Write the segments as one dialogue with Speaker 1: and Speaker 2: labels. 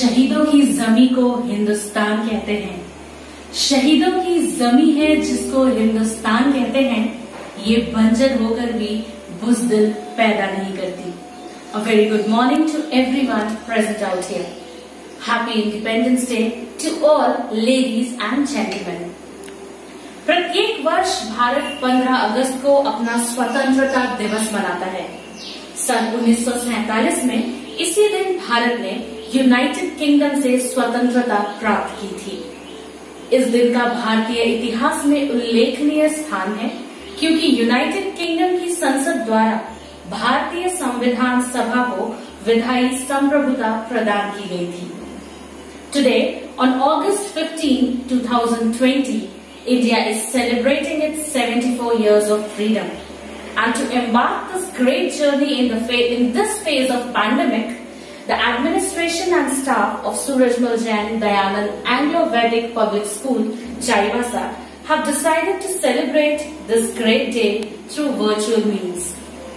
Speaker 1: शहीदों की जमी को हिंदुस्तान कहते हैं। शहीदों की जमी है जिसको हिंदुस्तान कहते हैं, ये बंजर होकर भी बुज़दिल पैदा नहीं करती। A very good morning to everyone present out here. Happy Independence Day to all ladies and gentlemen. प्रत्येक वर्ष भारत 15 अगस्त को अपना स्वतंत्रता दिवस मनाता है। सन 1947 में इसी दिन भारत ने यूनाइटेड किंगडम से स्वतंत्रता प्राप्त की थी। इस दिन का भारतीय इतिहास में उल्लेखनीय स्थान है क्योंकि यूनाइटेड किंगडम की संसद द्वारा भारतीय संविधान सभा को विधायी संप्रभुता प्रदान की गई थी। Today, on August 15, 2020, India is celebrating its 74 years of freedom. And to embark this great journey in this phase of pandemic, the administration and staff of Surajmal Jain Dayanand Anglo-Vedic Public School, Chaivasa, have decided to celebrate this great day through virtual means.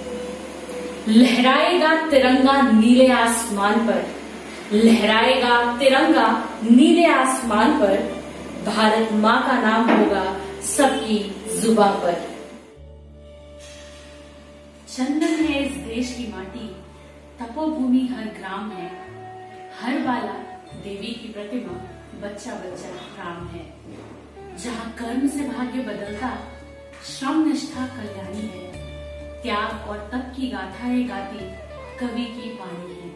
Speaker 1: लहराएगा तिरंगा नीले आसमान पर, लहराएगा तिरंगा नीले आसमान पर, भारत माँ का नाम होगा सबकी जुबान पर। चंदन है इस देश की माटी, तपोभूमि हर ग्राम है, हर बाला देवी की प्रतिमा, बच्चा बच्चा राम है। जहाँ कर्म से भाग्य बदलता, श्रम निष्ठा कल्याणी है, त्याग और तप की गाथाएं गाती कवि की वाणी है।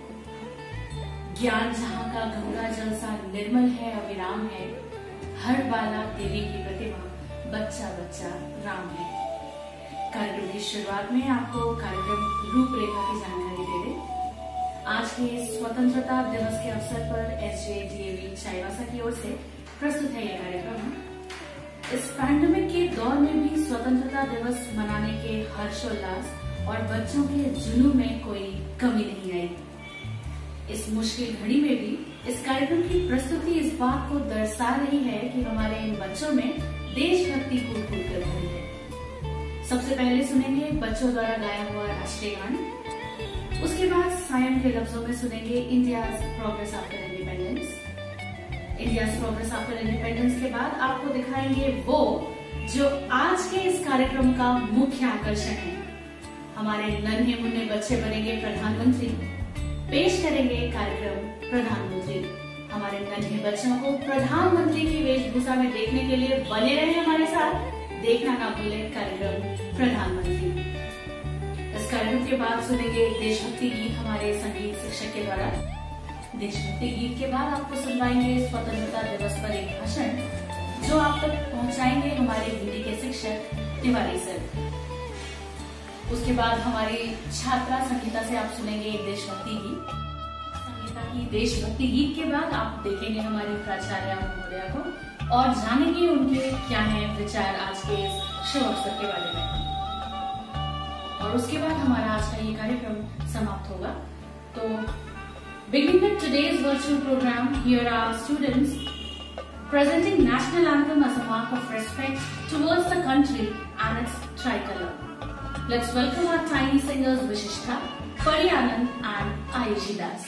Speaker 1: ज्ञान जहाँ का गंगा जल सा निर्मल है, अविराम है, हर बाला देवी की प्रतिमा, बच्चा बच्चा राम है। कार्यक्रम की शुरुआत में आपको कार्यक्रम रूपरेखा की जानकारी दे दें। आज के स्वतंत्रता दिवस के अवसर पर SJDAV चाईबासा की ओर से प्रस्तुत है यह कार्यक्रम। इस पैंडेमिक के दौर में भी स्वतंत्रता दिवस मनाने के हर्षोल्लास और बच्चों के जुनून में कोई कमी नहीं आई। इस मुश्किल घड़ी में भी इस कार्यक्रम की प्रस्तुति इस बात को दर्शा रही है कि हमारे इन बच्चों में देशभक्ति कूट कूट कर भरी है। सबसे पहले सुनेंगे बच्चों द्वारा गाया हुआ राष्ट्रीय गान, उसके बाद सायं के लफ्जों में सुनेंगे India's progress after independence. India's progress after independence के बाद आपको दिखाएंगे वो जो आज के इस कार्यक्रम का मुख्य आकर्षण है। हमारे नन्हे मुन्ने बच्चे बनेंगे प्रधानमंत्री, पेश करेंगे कार्यक्रम प्रधानमंत्री। हमारे नन्हे बच्चों को प्रधानमंत्री की वेशभूषा में देखने के लिए बने रहे हमारे साथ, देखना ना भूलें कार्यक्रम प्रधानमंत्री। इस कार्यक्रम के बाद सुनेंगे देशभक्ति गीत हमारे संगीत शिक्षक के द्वारा। देशभक्ति गीत के बाद आपको सुनवाएंगे स्वतंत्रता दिवस पर एक भाषण जो आप तक पहुंचाएंगे हमारे हिंदी के शिक्षक तिवारी सर। उसके बाद हमारी छात्रा संगीता से आप सुनेंगे एक देशभक्ति गीत। संगीता की देशभक्ति गीत के बाद आप देखेंगे हमारी प्राचार्य महोदया को और जानेंगे उनके क्या है विचार आज के इस शुभ अवसर के बारे में। और उसके बाद हमारा आज का ये कार्यक्रम समाप्त होगा। तो beginning with today's virtual program, here are students presenting national anthem as a mark of respect towards the country and its tricolor. Let's welcome our tiny singers Vishishta, Pariyanand and Ayushi Das.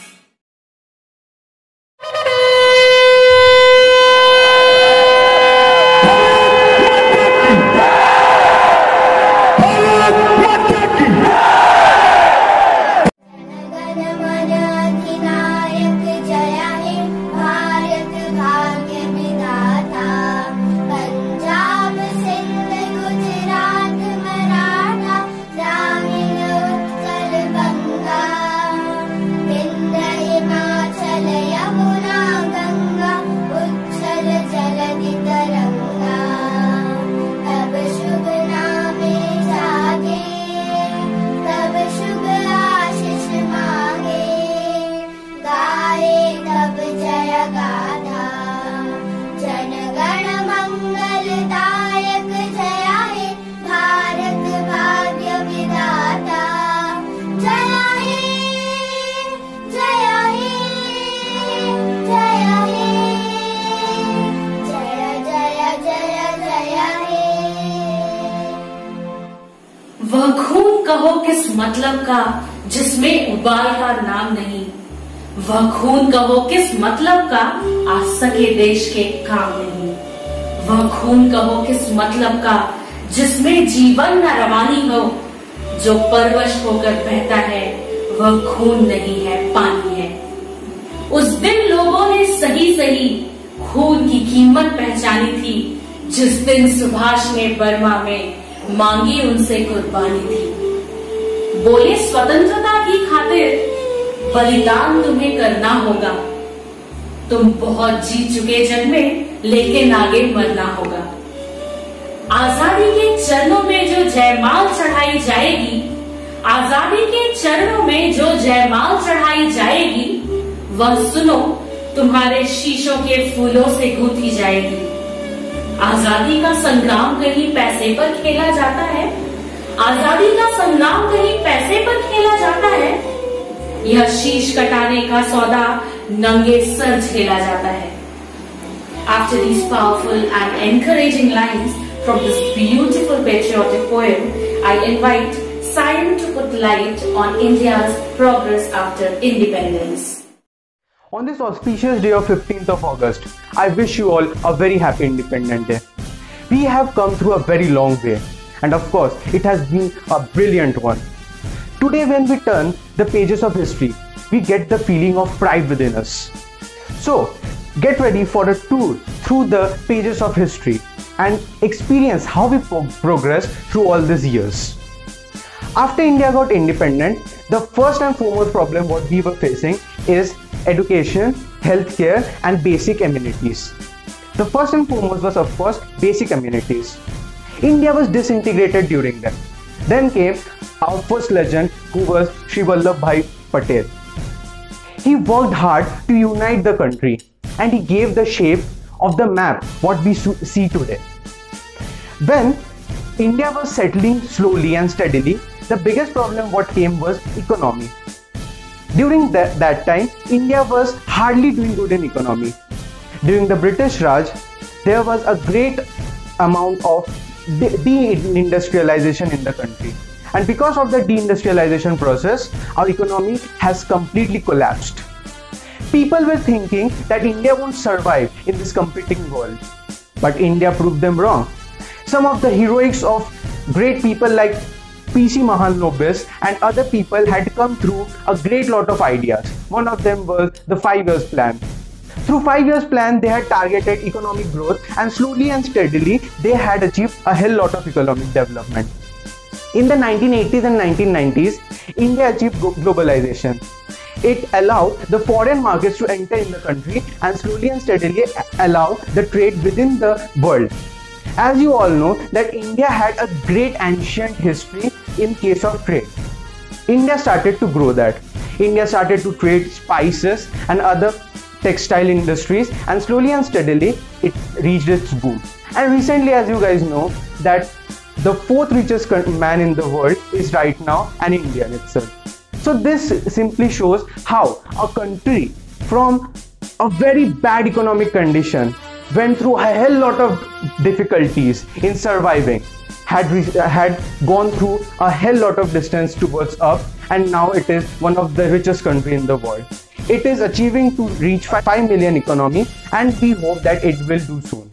Speaker 1: वह खून कहो किस मतलब का जिसमें उबाल का नाम नहीं, वह खून कहो किस मतलब का, आ सके देश के काम नहीं। वह खून कहो किस मतलब का, जिसमें जीवन न रवानी हो। जो परवश होकर बहता है, वह खून नहीं है, पानी है। उस दिन लोगों ने सही सही खून की कीमत पहचानी थी, जिस दिन सुभाष ने बर्मा में मांगी उनसे कुर्बानी थी। बोले स्वतंत्रता की खातिर बलिदान तुम्हें करना होगा। तुम बहुत जीत चुके जंग में, लेकिन आगे मरना होगा। आजादी के चरणों में जो जयमाल चढ़ाई जाएगी, आजादी के चरणों में जो जयमाल चढ़ाई जाएगी, वह सुनो तुम्हारे शीशों के फूलों से गूंथी जाएगी। आजादी का संग्राम कहीं पैसे पर खेला जाता है, आजादी का संग्राम कहीं पैसे पर खेला जाता है। यह शीश कटाने का सौदा नंगे सर झेला जाता है। After these powerful and encouraging lines from this beautiful patriotic poem, I invite Sayan to put light on India's progress after independence.
Speaker 2: On this auspicious day of 15th of August, I wish you all a very happy Independence Day. We have come through a very long way, and of course, it has been a brilliant one. Today, when we turn the pages of history, we get the feeling of pride within us. So, get ready for a tour through the pages of history and experience how we progress through all these years. After India got independent, the first and foremost problem what we were facing is education, healthcare and basic amenities. The first and foremost was of course basic amenities. India was disintegrated during that. Then came our first legend who was Sri Vallabhbhai Patel. He worked hard to unite the country and he gave the shape of the map what we see today. When India was settling slowly and steadily, the biggest problem what came was economy. During that time, India was hardly doing good in economy. During the British Raj, there was a great amount of deindustrialization in the country. And because of the deindustrialization process, our economy has completely collapsed. People were thinking that India won't survive in this competing world. But India proved them wrong. Some of the heroics of great people like P.C. Mahalanobis and other people had come through a great lot of ideas. One of them was the 5 years plan. Through 5 years plan, they had targeted economic growth and slowly and steadily they had achieved a hell lot of economic development. In the 1980s and 1990s, India achieved globalization. It allowed the foreign markets to enter in the country and slowly and steadily allow the trade within the world. As you all know that India had a great ancient history in case of trade. India started to grow that. India started to trade spices and other textile industries and slowly and steadily it reached its boom. And recently, as you guys know, that the 4th richest man in the world is right now an Indian itself. So this simply shows how a country from a very bad economic condition went through a hell lot of difficulties in surviving, had gone through a hell lot of distance towards up, and now it is one of the richest country in the world. It is achieving to reach 5 million economy and we hope that it will do soon.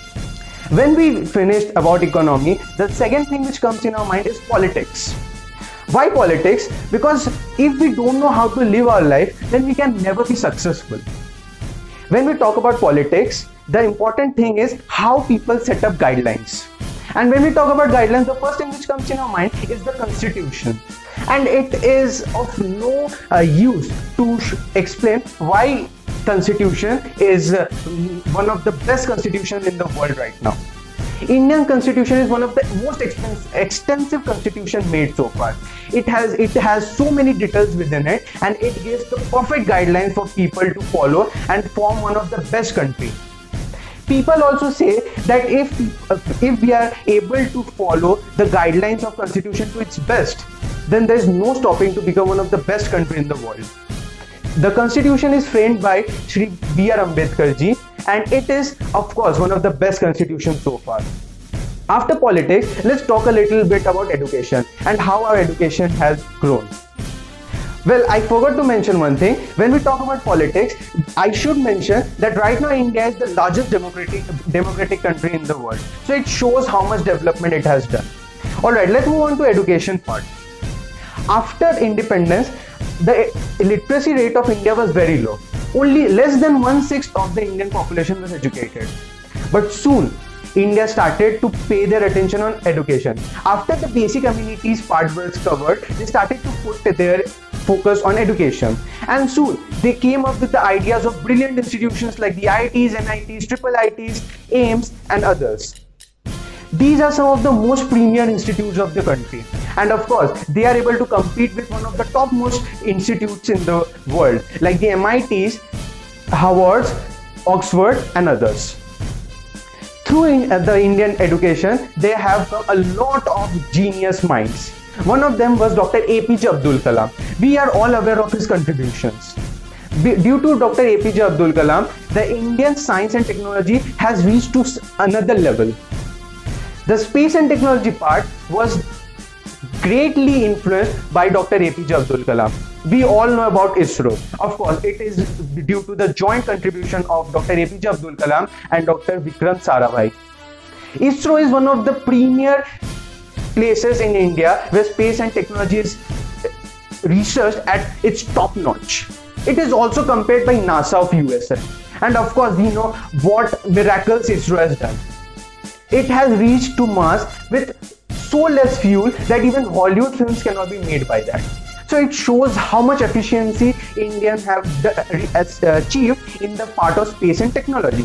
Speaker 2: When we finished about economy, the second thing which comes in our mind is politics. Why politics? Because if we don't know how to live our life, then we can never be successful. When we talk about politics, the important thing is how people set up guidelines. And when we talk about guidelines, the first thing which comes in our mind is the constitution. And it is of no use to explain why constitution is one of the best constitutions in the world right now. Indian constitution is one of the most extensive constitution made so far. It has so many details within it and it gives the perfect guidelines for people to follow and form one of the best country. People also say that if we are able to follow the guidelines of constitution to its best, then there is no stopping to become one of the best country in the world. The constitution is framed by Shri B.R. Ambedkar ji and it is of course one of the best constitutions so far. After politics, let's talk a little bit about education and how our education has grown. Well, I forgot to mention one thing. When we talk about politics, I should mention that right now India is the largest democratic country in the world. So it shows how much development it has done. Alright, let's move on to education part. After independence, the literacy rate of India was very low. Only less than 1/6 of the Indian population was educated. But soon, India started to pay their attention on education. After the basic amenities part was covered, they started to put their focus on education. And soon, they came up with the ideas of brilliant institutions like the IITs, NITs, triple ITs, AIIMS and others. These are some of the most premier institutes of the country. And of course, they are able to compete with one of the topmost institutes in the world, like the MITs, Harvards, Oxford and others. Through the Indian education, they have a lot of genius minds. One of them was Dr. APJ Abdul Kalam. We are all aware of his contributions. Due to Dr. APJ Abdul Kalam, the Indian science and technology has reached to another level. The space and technology part was greatly influenced by Dr. APJ Abdul Kalam. We all know about ISRO. Of course, it is due to the joint contribution of Dr. APJ Abdul Kalam and Dr. Vikram Sarabhai. ISRO is one of the premier places in India where space and technology is researched at its top notch. It is also compared by NASA of USA. And of course, we know what miracles ISRO has done. It has reached to Mars with so less fuel that even Hollywood films cannot be made by that. So it shows how much efficiency Indians have achieved in the part of space and technology.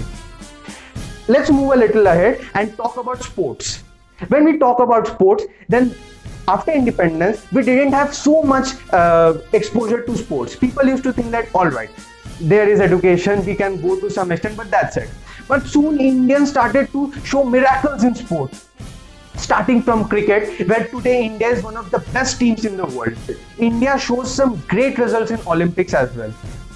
Speaker 2: Let's move a little ahead and talk about sports. When we talk about sports, then after independence, we didn't have so much exposure to sports. People used to think that, all right, there is education, we can go to some extent, but that's it. But soon Indians started to show miracles in sports. Starting from cricket, where today India is one of the best teams in the world. India shows some great results in Olympics as well.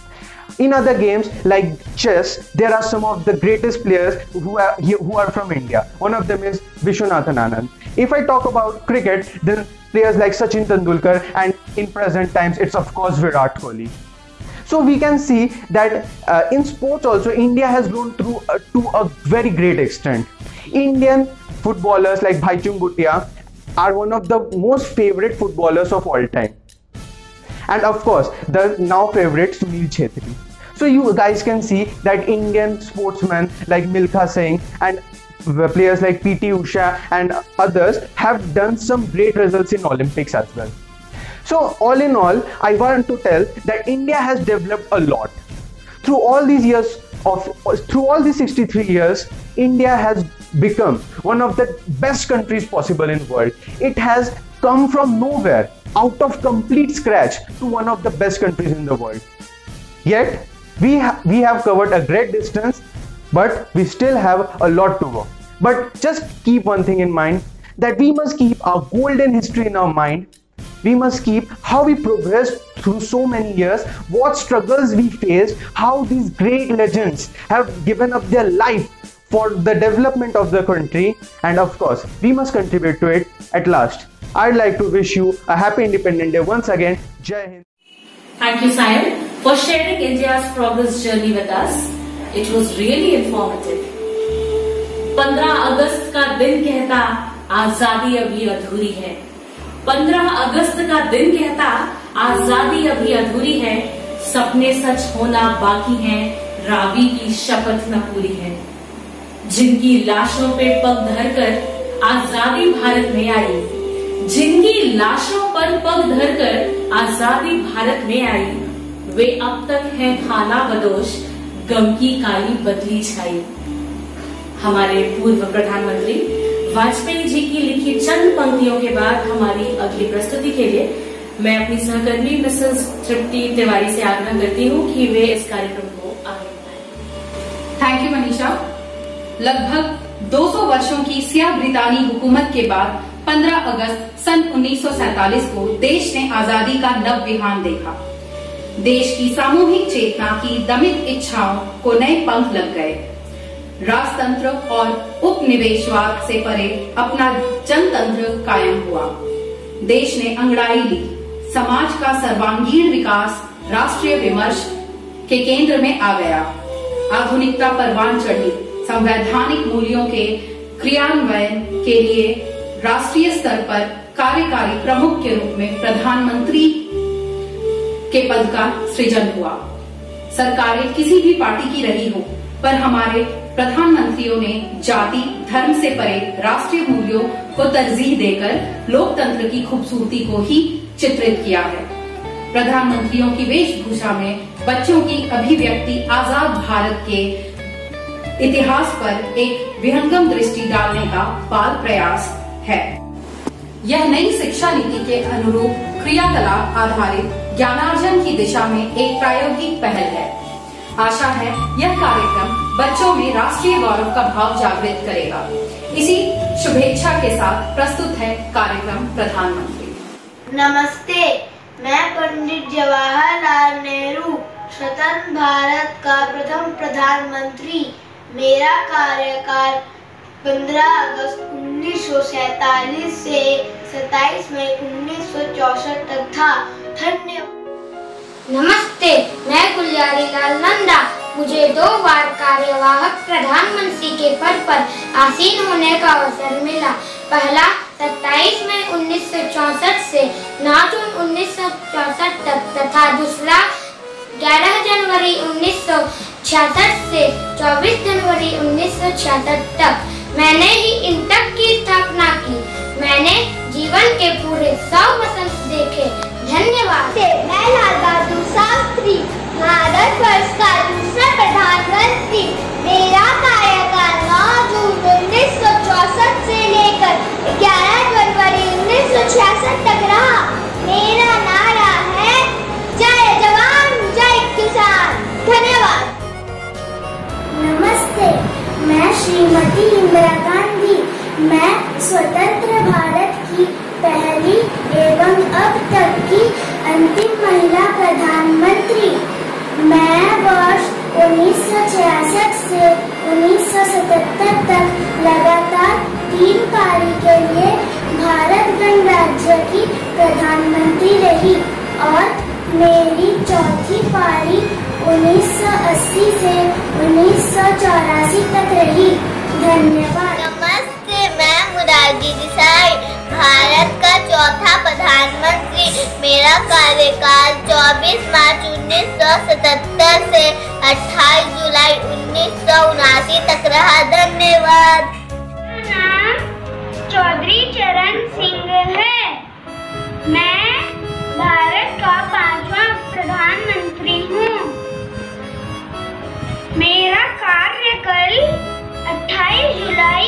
Speaker 2: In other games like chess, there are some of the greatest players who are from India. One of them is Vishwanathan Anand. If I talk about cricket, then players like Sachin Tendulkar, and in present times it's of course Virat Kohli. So we can see that in sports also India has grown to a very great extent. Indian footballers like Bhaichung Bhutia are one of the most favorite footballers of all time. And of course, the now favorite Sunil Chhetri. So you guys can see that Indian sportsmen like Milkha Singh and players like PT Usha and others have done some great results in Olympics as well. So all in all, I want to tell that India has developed a lot. Through all these 63 years, India has become one of the best countries possible in the world. It has come from nowhere, out of complete scratch, to one of the best countries in the world. Yet, we have covered a great distance, but we still have a lot to go. But just keep one thing in mind, that we must keep our golden history in our mind. We must keep how we progressed through so many years, what struggles we faced, how these great legends have given up their life for the development of the country, and of course, we must contribute to it at last. I'd like to wish you a happy Independence Day once again. Jai Hind.
Speaker 1: Thank you, Sayan, for sharing India's progress journey with us. It was really informative. 15 अगस्त का दिन कहता आजादी अभी अधूरी है. 15 अगस्त का दिन कहता आजादी अभी अधूरी है. सपने सच होना बाकी हैं, रावी की शपथ न पूरी है. जिनकी लाशों पे पग धरकर आजादी भारत में आई, जिनकी लाशों पर पग धरकर आजादी भारत में आई, वे अब तक हैं खाना बदोश, गम की काली बदली छाई. हमारे पूर्व प्रधानमंत्री वाजपेयी जी की लिखी चंद पंक्तियों के बाद हमारी अगली प्रस्तुति के लिए मैं अपनी सहकर्मी मिसेस तृप्ति तिवारी से आग्रह करती हूँ कि वे इस कार्यक्रम को आगे बढ़ाएं.
Speaker 3: Thank you Manisha. लगभग 200 वर्षों की सियाह ब्रितानी हुकूमत के बाद 15 अगस्त सन 1947 को देश ने आजादी का नव विहान देखा. देश की सामूहिक चेतना की दमित इच्छाओं को नए पंख लग गए. राजतंत्र और उपनिवेशवाद से परे अपना जनतंत्र कायम हुआ. देश ने अंगड़ाई ली, समाज का सर्वांगीण विकास राष्ट्रीय विमर्श के केंद्र में आ गया। आधुनिकता परवान चढ़ी। संवैधानिक मूल्यों के क्रियान्वयन के लिए राष्ट्रीय स्तर पर कार्यकारी प्रमुख के रूप में प्रधानमंत्री के पद का सृजन हुआ। सरकारें किसी भी पार्टी की रही हो, पर हमारे प्रधानमंत्रियों ने जाति धर्म से परे राष्ट्रीय मूल्यों को तरजीह देकर लोकतंत्र की खूबसूरती को ही चित्रित किया है। प्रधानमंत्रियों की वेशभूषा में बच्चों की अभिव्यक्ति आजाद भारत के इतिहास पर एक विहंगम दृष्टि डालने का बाल प्रयास है। यह नई शिक्षा नीति के अनुरूप क्रियाकलाप आधारित ज्ञानार्जन की दिशा में एक प्रायोगिक पहल है। आशा है यह कार्यक्रम बच्चों में राष्ट्रीय गौरव का भाव जागृत करेगा। इसी शुभेच्छा के साथ प्रस्तुत है कार्यक्रम प्रधानमंत्री।
Speaker 4: नमस्ते, मैं पंडित जवाहरलाल नेहरू, स्वतंत्र भारत का प्रथम प्रधानमंत्री। मेरा कार्यकाल 15 अगस्त 1947 से 27 मई 1964 तक था। धन्यवाद।
Speaker 5: नमस्ते, मैं गुलजारी लाल नंदा। मुझे 2 बार कार्यवाहक प्रधानमंत्री के पद पर आसीन होने का अवसर मिला। पहला 27 मई 1964 से 9 जून 1964 तक तथा दूसरा 11 जनवरी 1966 से 24 जनवरी 1966 तक। मैंने ही इंटक की स्थापना की। मैंने जीवन के पूरे 100 वसंत देखे। धन्यवाद।
Speaker 4: मैं लाल बहादुर शास्त्री, भारत वर्ष का दूसरा प्रधानमंत्री। मेरा कार्यकाल 9 जून 1964 से लेकर 11 जनवरी 1966 तक रहा। मेरा नारा है जय जवान जय किसान। धन्यवाद।
Speaker 6: नमस्ते, मैं श्रीमती इंदिरा गांधी। मैं स्वतंत्र भारत की पहली एवं अब तक की अंतिम महिला प्रधानमंत्री। मैं वर्ष 1966 से 1977 तक लगातार 3 पारी के लिए भारत गणराज्य की प्रधानमंत्री रही और मेरी चौथी पारी 1980 से 1984 तक रही। धन्यवाद।
Speaker 4: नमस्ते, मैं मुरारजी देसाई, भारत का चौथा प्रधानमंत्री। मेरा कार्यकाल 24 मार्च 1977 से 28 जुलाई 1979 तक रहा। धन्यवाद।
Speaker 6: मेरा नाम चौधरी चरण सिंह है। मैं भारत का 5वां प्रधानमंत्री हूँ। मेरा कार्यकाल 28 जुलाई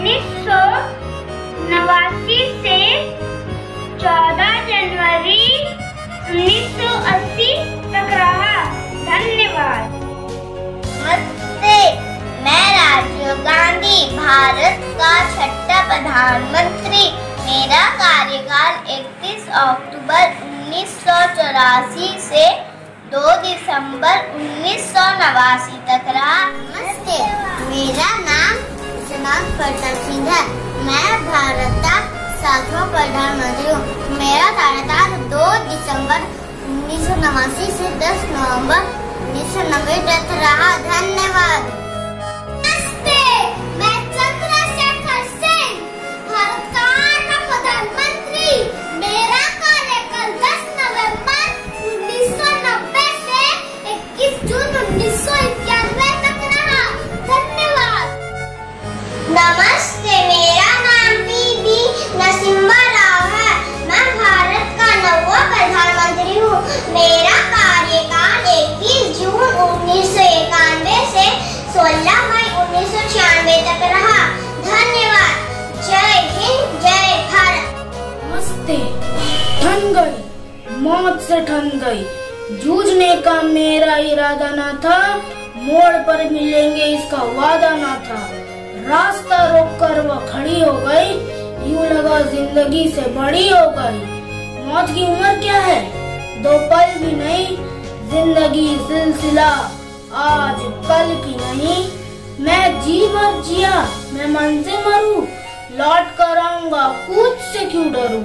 Speaker 6: 1989 से 14 जनवरी 1980 तक रहा। धन्यवाद।
Speaker 4: नमस्ते, मैं राजीव गांधी, भारत का 6ठा प्रधानमंत्री। मेरा कार्यकाल 31 अक्टूबर 1984 से 2 दिसंबर 1989 तक रहा। नमस्ते, मेरा नाम प्रताप सिंह है। मैं भारत का 7वां प्रधानमंत्री हूँ। मेरा कार्यकाल 2 दिसंबर 1989 से 10 नवंबर 1990 तक रहा। धन्यवाद। नमस्ते, मैं चंद्रशेखर सिंह, भारत का 8वां प्रधानमंत्री। मेरा कार्यकाल 10 नवंबर 1990 से 21 जून 1991 तक रहा। धन्यवाद। नमस्ते, मेरा नाम बीबी नसीमा राव है। मैं भारत का 9वां प्रधानमंत्री हूँ। मेरा कार्यकाल 21 जून 1991 से 16 मई 1996 तक रहा। धन्यवाद। जय हिंद, जय भारत।
Speaker 7: नमस्ते। ठन गई, मौत से ठन गई। जूझने का मेरा इरादा ना था, मोड़ पर मिलेंगे इसका वादा ना था। रास्ता रोककर वह खड़ी हो गई, यूं लगा जिंदगी से बड़ी हो गई। मौत की उम्र क्या है, 2 पल भी नहीं। जिंदगी सिलसिला आज कल की नहीं। मैं जी भर जिया, मैं मन से मरूं, लौट कर आऊंगा, कूद से क्यों डरूं।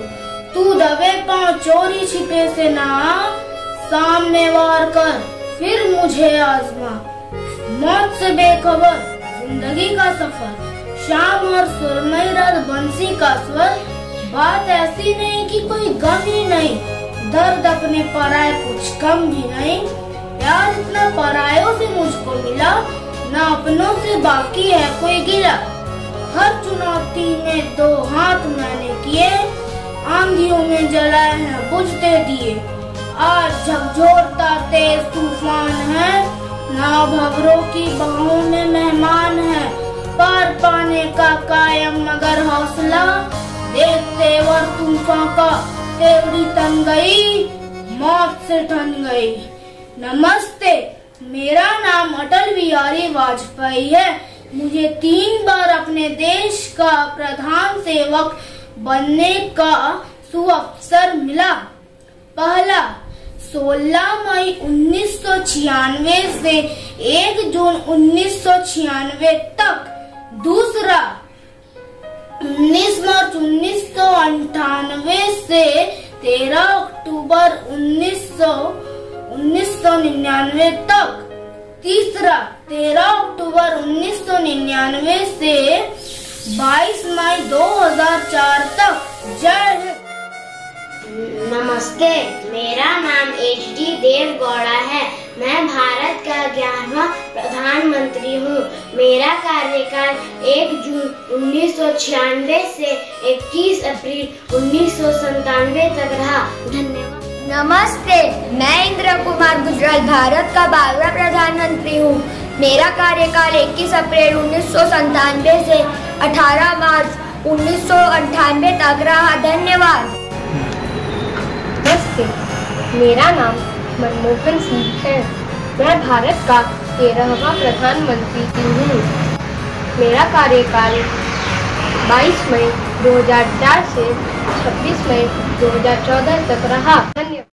Speaker 7: तू दबे पांव चोरी छिपे से ना, सामने वार कर फिर मुझे आजमा। मौत से बेखबर जिंदगी का सफर, शाम और सुरमई रात बंसी का स्वर। बात ऐसी नहीं कि कोई गम ही नहीं, दर्द अपने पराए कुछ कम भी नहीं। प्यार इतना परायों से मुझको मिला, ना अपनों से बाकी है कोई गिला। हर चुनौती में दो हाथ मैंने किए, आंधियों में जलाए हैं बुझते दिए। आज झकझोरता तेज तूफान है, नाव भंवरों की बाहों में मेहमान है। पार पाने का कायम मगर हौसला, देखते वर तूफान का तेवड़ी तन गई, मौत से ठन गई। नमस्ते, मेरा नाम अटल बिहारी वाजपेयी है। मुझे 3 बार अपने देश का प्रधान सेवक बनने का सुअवसर मिला। पहला 16 मई 1996 से 1 जून 1996 तक। दूसरा 19 मार्च 1998 से 13 अक्टूबर 1999 तक। तीसरा 13 अक्टूबर 1999 से 22 मई 2004 तक। जय हिंद।
Speaker 5: नमस्ते, मेरा नाम HD देवगौड़ा है। मैं भारत का 11वां प्रधानमंत्री हूँ। मेरा कार्यकाल 1 जून 1996 से 21 अप्रैल 1997 तक रहा। धन्यवाद।
Speaker 4: नमस्ते, मैं इंद्र कुमार गुजराल भारत का 12वां प्रधानमंत्री हूँ। मेरा कार्यकाल 21 अप्रैल 1997 से 18 मार्च 1998 तक रहा। धन्यवाद।
Speaker 8: नमस्ते, मेरा नाम मनमोहन सिंह है। मैं भारत का 13वां प्रधानमंत्री हूँ। मेरा कार्यकाल 22 मई 2004 से 26 मई 2014 तक रहा। धन्यवाद।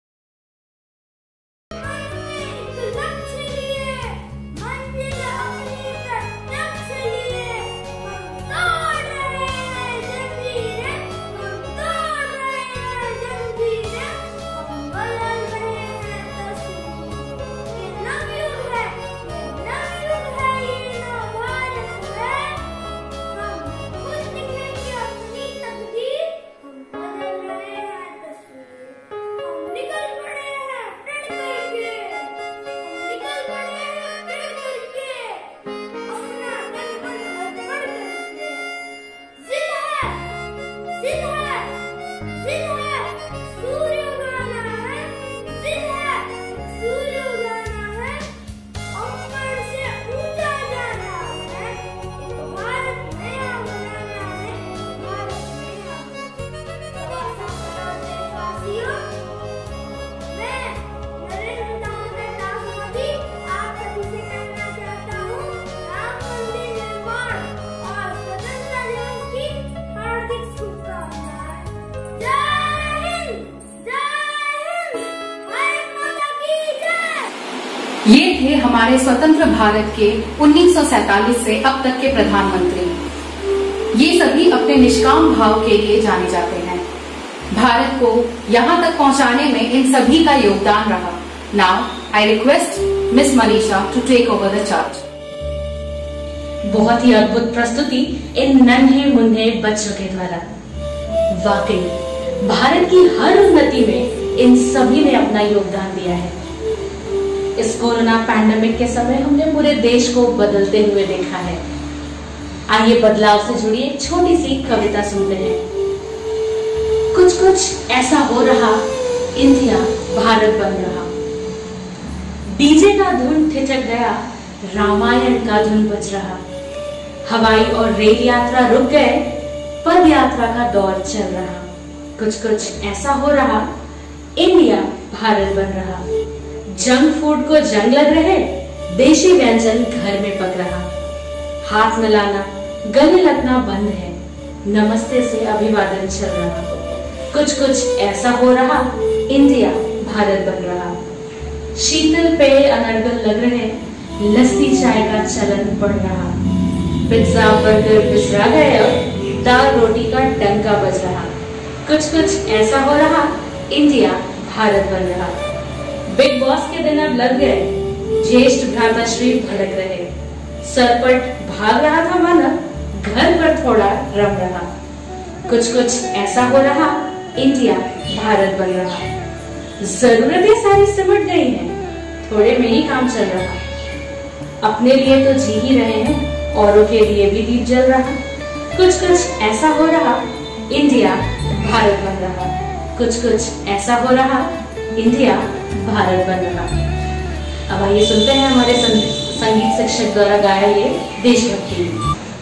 Speaker 3: ये थे हमारे स्वतंत्र भारत के 1947 से अब तक के प्रधानमंत्री। ये सभी अपने निष्काम भाव के लिए जाने जाते हैं। भारत को यहाँ तक पहुँचाने में इन सभी का योगदान रहा। Now I request miss Manisha to take over the charge.
Speaker 1: बहुत ही अद्भुत प्रस्तुति इन नन्हे मुन्ने बच्चों के द्वारा। वाकई भारत की हर उन्नति में इन सभी ने अपना योगदान दिया है। इस कोरोना पैंडेमिक के समय हमने पूरे देश को बदलते हुए देखा है। आइए बदलाव से जुड़ी एक छोटी सी कविता सुनते हैं। कुछ कुछ ऐसा हो रहा, इंडिया भारत बन रहा। डीजे का धुन ठिठक गया, रामायण का धुन बज रहा। हवाई और रेल यात्रा रुक गए, पद यात्रा का दौर चल रहा। कुछ ऐसा हो रहा, इंडिया भारत बन रहा। जंक फूड को जंग लग रहे, देशी व्यंजन घर में पक रहा। हाथ मिलाना, गले लगना बंद है, नमस्ते से अभिवादन चल रहा। कुछ ऐसा हो रहा, इंडिया भारत बन रहा। शीतल पेय अनर्गल लग रहे, लस्सी चाय का चलन बढ़ रहा। पिज्जा बर्गर बिसरा गए, अब दाल रोटी का डंका बज रहा। कुछ कुछ ऐसा हो रहा, इंडिया भारत बन रहा। बिग बॉस के दिन अब लग गए, ज्येष्ठ भ्राताश्री भड़क रहे। सरपट भाग रहा था मानव, घर पर थोड़ा रम रहा। कुछ कुछ ऐसा हो रहा, इंडिया भारत बन रहा। जरूरतें सारी सिमट गई हैं, थोड़े में ही काम चल रहा। अपने लिए तो जी ही रहे हैं, औरों के लिए भी दीप जल रहा। कुछ कुछ ऐसा हो रहा, इंडिया भारत बन रहा। कुछ कुछ ऐसा हो रहा, इंडिया भारत बन रहा। अब आइए सुनते हैं हमारे संगीत शिक्षक द्वारा गाया ये देशभक्ति गीत।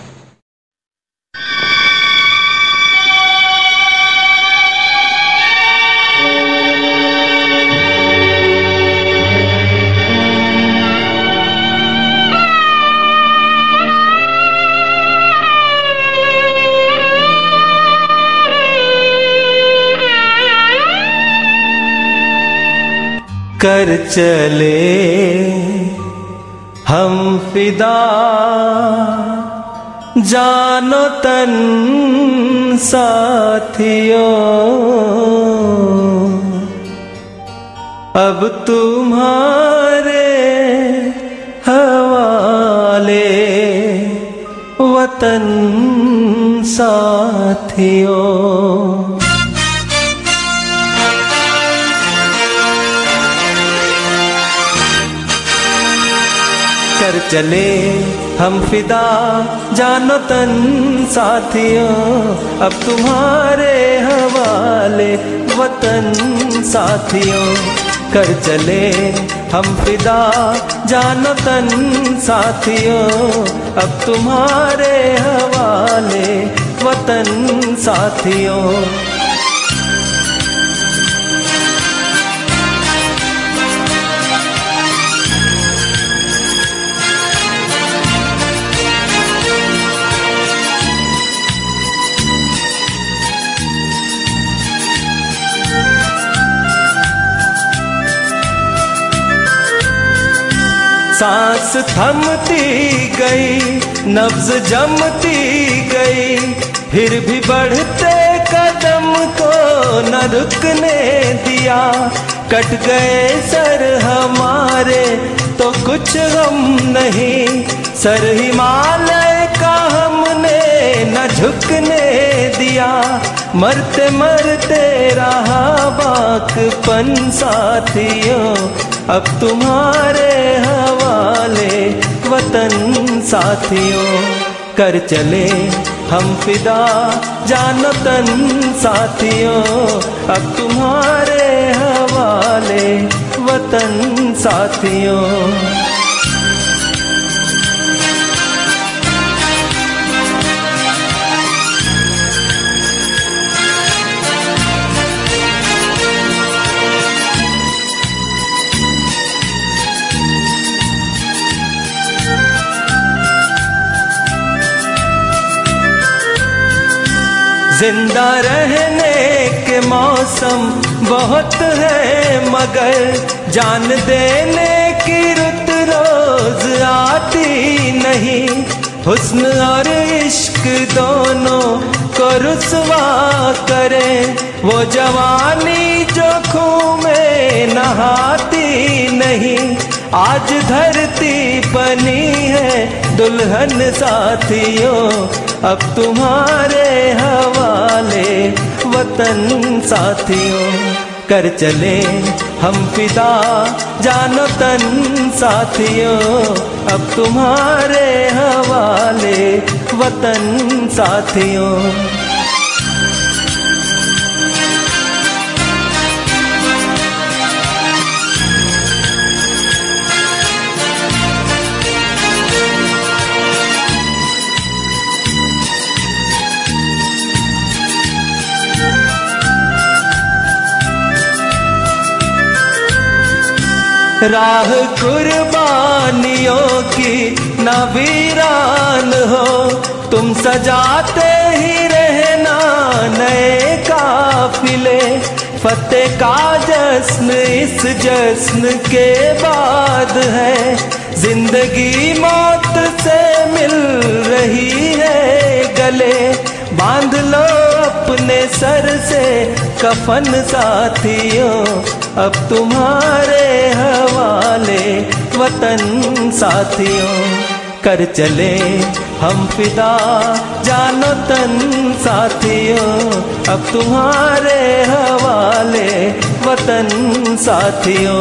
Speaker 9: कर चले हम फिदा, जानो तन साथियों, अब तुम्हारे हवाले वतन साथियों। कर चले हम फिदा, जानो तन साथियों, अब तुम्हारे हवाले वतन साथियों। कर चले हम फिदा, जानो तन साथियों, अब तुम्हारे हवाले वतन साथियों। सांस थमती गई, नब्ज जमती गई, फिर भी बढ़ते कदम को न रुकने दिया। कट गए सर हमारे तो कुछ गम नहीं, सर हिमालय का हमने न झुकने दिया। मरते मरते रहा बाकपन साथियों, अब तुम्हारे हवाले वतन साथियों। कर चले हम फिदा, जानो तन साथियों, अब तुम्हारे हवाले वतन साथियों। जिंदा रहने के मौसम बहुत है, मगर जान देने की रुत रोज आती नहीं। हुस्न और इश्क दोनों को रुसवा करे, वो जवानी जो खून में नहाती नहीं। आज धरती बनी है दुल्हन साथियों, अब तुम्हारे हवाले वतन साथियों। कर चले हम फिदा, जानो तन साथियों, अब तुम्हारे हवाले वतन साथियों। राह कुर्बानियों की न वीरान हो, तुम सजाते ही रहना नए काफिले। फतेह का जश्न इस जश्न के बाद है, जिंदगी मौत से मिल रही है गले। बांध लो अपने सर से कफन साथियों, अब तुम्हारे हवाले वतन साथियों। कर चले हम फिदा जानो तन साथियों, अब तुम्हारे हवाले वतन साथियों।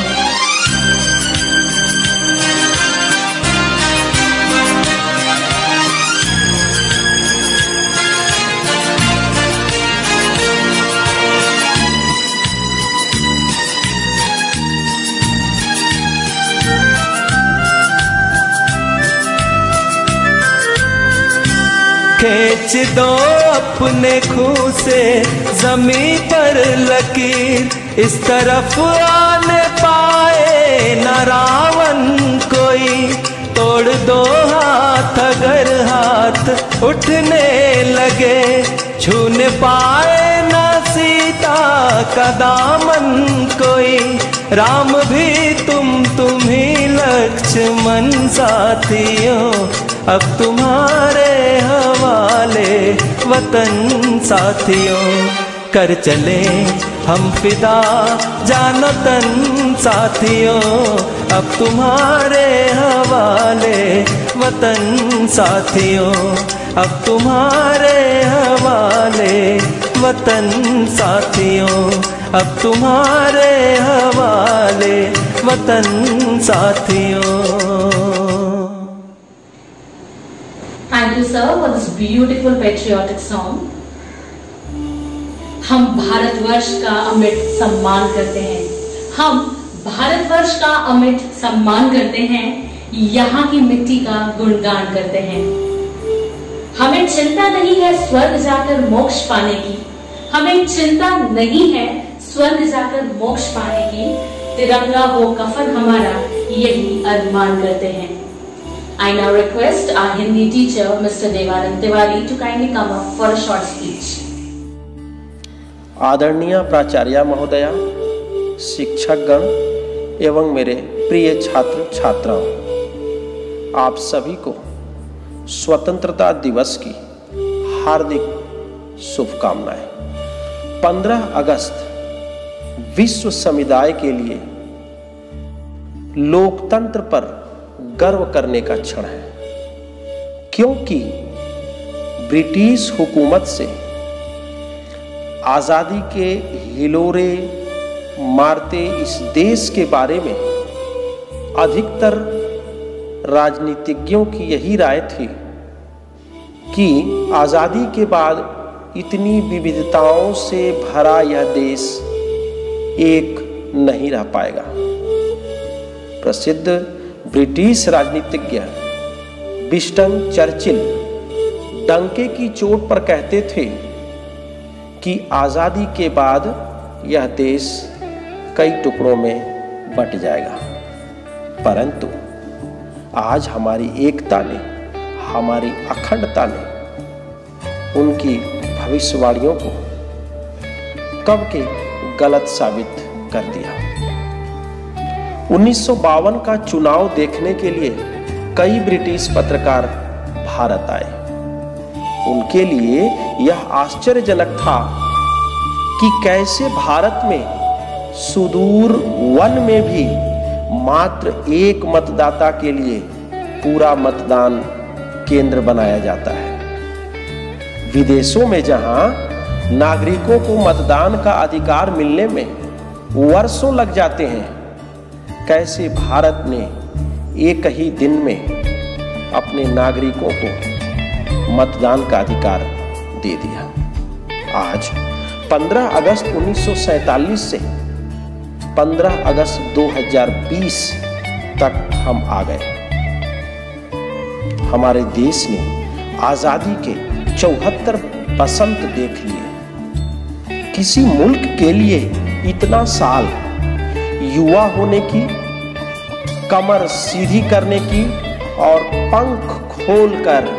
Speaker 9: खींच दो अपने खून से जमीन पर लकीर, इस तरफ आने पाए न रावण कोई। तोड़ दो हाथ अगर हाथ उठने लगे, छूने पाए न सीता का दामन कोई। राम भी तुम ही लक्ष्मण साथियों, अब तुम्हारे हवाले वतन साथियों। कर चले हम फिदा जानो तन साथियों, अब तुम्हारे हवाले वतन साथियों, अब तुम्हारे हवाले वतन साथियों, अब तुम्हारे हवाले वतन साथियों।
Speaker 1: Thank you, sir, for this beautiful patriotic song. हम भारतवर्ष का अमिट सम्मान करते हैं, हम भारतवर्ष का अमिट सम्मान करते हैं, यहाँ की मिट्टी का गुणगान करते हैं। हमें चिंता नहीं है स्वर्ग जाकर मोक्ष पाने की, हमें चिंता नहीं है स्वर्ग जाकर मोक्ष पाने की। तिरंगा हो कफन हमारा, यही अरमान करते हैं। I now request our Hindi teacher, Mr. Devanand Tiwari, to kindly come up for a short speech.
Speaker 10: आदरणीय प्राचार्य महोदया, शिक्षकगण एवं मेरे प्रिय छात्र छात्राओं, आप सभी को स्वतंत्रता दिवस की हार्दिक शुभकामनाएं। 15 अगस्त विश्व समुदाय के लिए लोकतंत्र पर गर्व करने का क्षण है, क्योंकि ब्रिटिश हुकूमत से आजादी के हिलोरे मारते इस देश के बारे में अधिकतर राजनीतिज्ञों की यही राय थी कि आजादी के बाद इतनी विविधताओं से भरा यह देश एक नहीं रह पाएगा। प्रसिद्ध ब्रिटिश राजनीतिज्ञ विंस्टन चर्चिल डंके की चोट पर कहते थे कि आजादी के बाद यह देश कई टुकड़ों में बंट जाएगा, परंतु आज हमारी एकता ने, हमारी अखंडता ने उनकी भविष्यवाणियों को कब के गलत साबित कर दिया। 1952 का चुनाव देखने के लिए कई ब्रिटिश पत्रकार भारत आए। उनके लिए यह आश्चर्यजनक था कि कैसे भारत में सुदूर वन में भी मात्र एक मतदाता के लिए पूरा मतदान केंद्र बनाया जाता है। विदेशों में जहां नागरिकों को मतदान का अधिकार मिलने में वर्षों लग जाते हैं, कैसे भारत ने एक ही दिन में अपने नागरिकों को मतदान का अधिकार दे दिया। आज 15 अगस्त 1947 से 15 अगस्त 2020 तक हम आ गए। हमारे देश ने आजादी के 74 बसंत देख लिए। किसी मुल्क के लिए इतना साल युवा होने की, कमर सीधी करने की और पंख खोलकर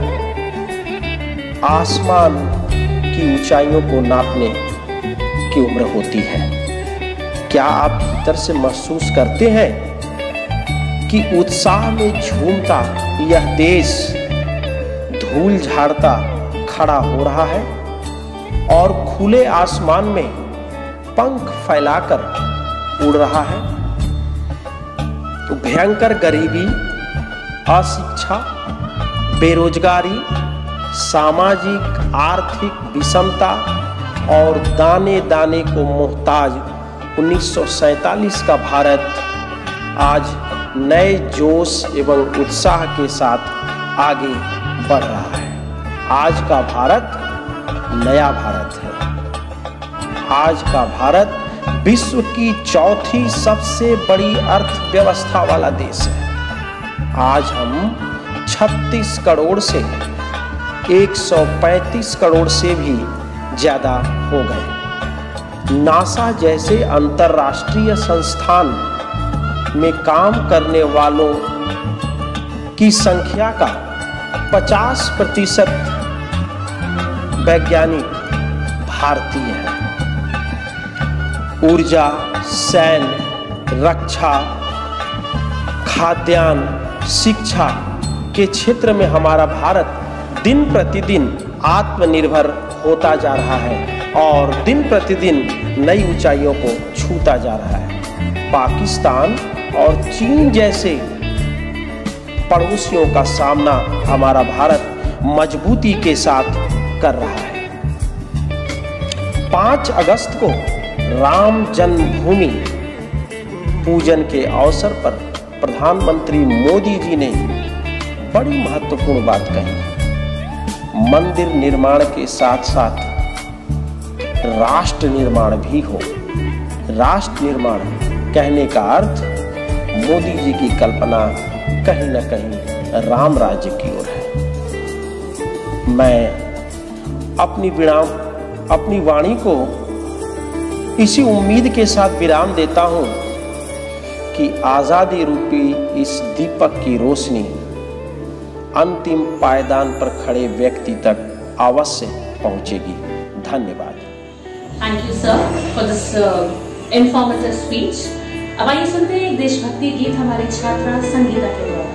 Speaker 10: आसमान की ऊंचाइयों को नापने की उम्र होती है। क्या आप भीतर से महसूस करते हैं कि उत्साह में झूमता यह देश धूल झाड़ता खड़ा हो रहा है और खुले आसमान में पंख फैलाकर उड़ रहा है। भयंकर गरीबी, अशिक्षा, बेरोजगारी, सामाजिक आर्थिक विषमता और दाने दाने को मोहताज 1947 का भारत आज नए जोश एवं उत्साह के साथ आगे बढ़ रहा है। आज का भारत नया भारत है। आज का भारत विश्व की चौथी सबसे बड़ी अर्थव्यवस्था वाला देश है। आज हम 36 करोड़ से 135 करोड़ से भी ज्यादा हो गए। नासा जैसे अंतरराष्ट्रीय संस्थान में काम करने वालों की संख्या का 50% वैज्ञानिक भारतीय हैं। ऊर्जा, सैन्य, रक्षा, खाद्यान्न, शिक्षा के क्षेत्र में हमारा भारत दिन प्रतिदिन आत्मनिर्भर होता जा रहा है और दिन प्रतिदिन नई ऊंचाइयों को छूता जा रहा है। पाकिस्तान और चीन जैसे पड़ोसियों का सामना हमारा भारत मजबूती के साथ कर रहा है। 5 अगस्त को राम जन्मभूमि पूजन के अवसर पर प्रधानमंत्री मोदी जी ने बड़ी महत्वपूर्ण बात कही। मंदिर निर्माण के साथ साथ राष्ट्र निर्माण भी हो। राष्ट्र निर्माण कहने का अर्थ मोदी जी की कल्पना कहीं न कहीं राम राज्य की ओर है। मैं अपनी वाणी को इसी उम्मीद के साथ विराम देता हूं कि आजादी रूपी इस दीपक की रोशनी अंतिम पायदान पर खड़े व्यक्ति तक अवश्य पहुंचेगी। धन्यवाद।
Speaker 1: Thank you sir for this informative speech. अब आइए सुनते हैं एक देशभक्ति गीत हमारी छात्रा संगीता के द्वारा।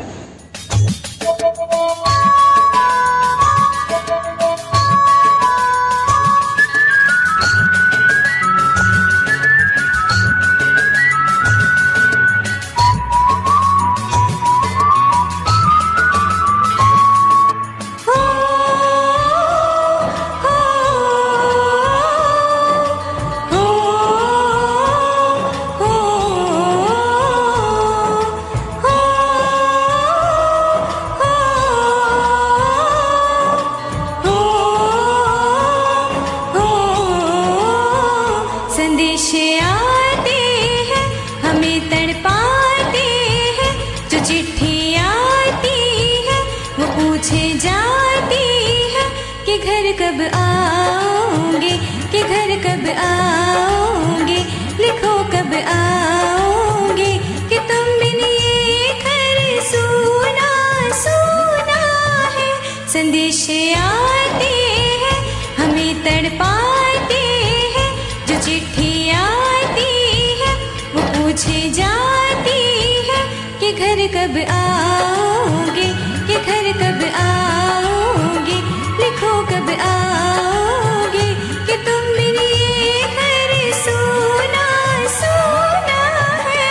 Speaker 11: कब आओगे कि घर कब आओगे, लिखो कब आओगे कि तुम बिन ये घर सुना सुना है। संदेश आते हैं हमें तड़पाते हैं, जो चिट्ठी आती है वो पूछे जाती है कि घर कब आओगे कि घर कब आओगे, लिखो कब आओगे कि तुम बिन ये घर सुना सुना है।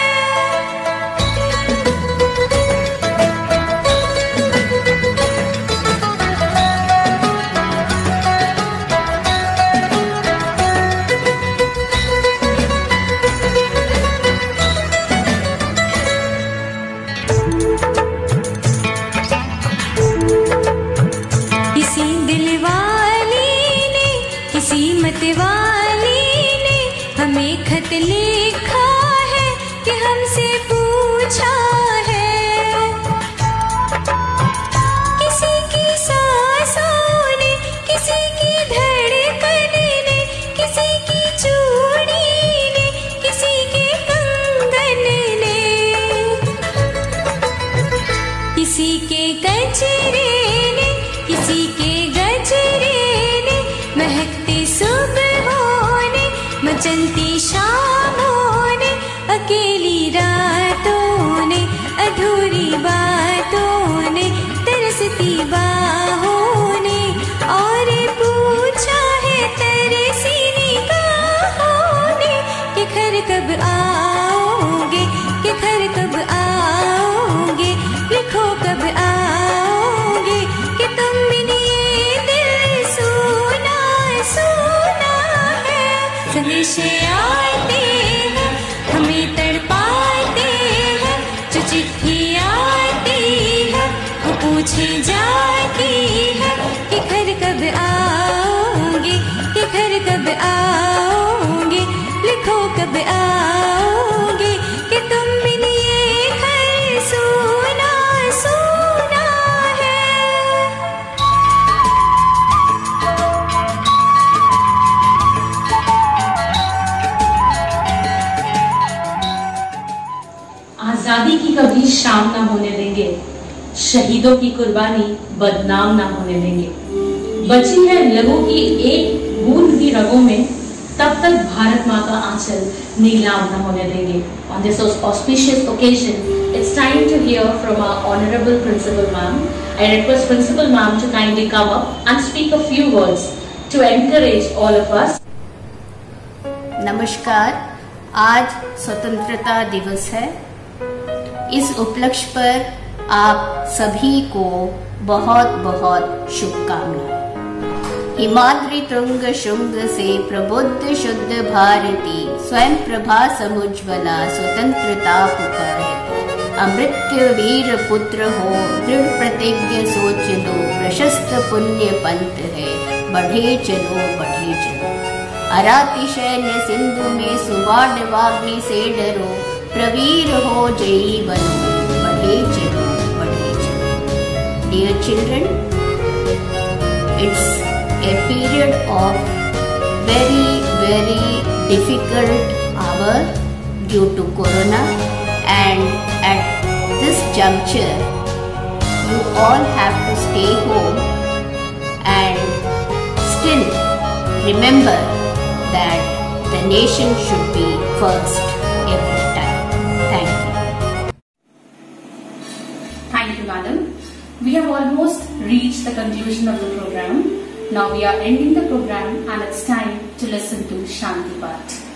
Speaker 11: किसी दिल वाली ने, किसी मत वाली ने हमें खत लिखा है कि हमसे पूछा है। किसी की सांसों ने, किसी की धड़कन ने, किसी की चूड़ी ने, किसी के कंगन ने, किसी के गजरे ने, किसी के गजरे ने, महकती सुबहों ने, मचलती शामों ने, अकेली रातों ने, अधूरी बातों ने, तरसती बाहों ने और से आते हैं, हमें तड़पाते हैं। जो चिट्ठी आती है वो पूछे जाती है कि घर कब आओगे, कि घर कब आओगे, लिखो कब आओगे, कि तुम बिन ये घर सूना सूना है।
Speaker 1: आजादी की कभी शाम ना होने देंगे, शहीदों की कुर्बानी बदनाम ना होने देंगे। बची है लहू की एक बूंद भी रगों में, तब तक भारत माँ का आंचल नीलाम न होने देंगे। On this auspicious occasion, it's time to hear from our Honorable Principal Ma'am. I request Principal Ma'am to kindly come up and speak a few words to encourage all of us.
Speaker 12: नमस्कार, आज स्वतंत्रता दिवस है। इस उपलक्ष्य पर आप सभी को बहुत बहुत शुभकामनाएं। हिमाद्रि तुंग शुंग से प्रबुद्ध शुद्ध भारती, स्वयं प्रभा समुज्ज्वला स्वतंत्रता पुकारती। अमृत्य वीर पुत्र हो दृढ़ प्रतिज्ञ सोच लो, प्रशस्त पुण्य पंथ है बढ़े चलो बढ़े चलो। अरातिशय ने सिंधु में सुबाड वाग्नि से डरो, प्रवीर हो जयी बनो बढ़े चलो बढ़े चलो। Dear children, it's a period of very difficult hour due to corona, and at this juncture you all have to stay home and still remember that the nation should be first every time. Thank you.
Speaker 1: Thank you, madam. We have almost reached the conclusion of the program. Now we are ending the program and it's time to listen to Shanti Path.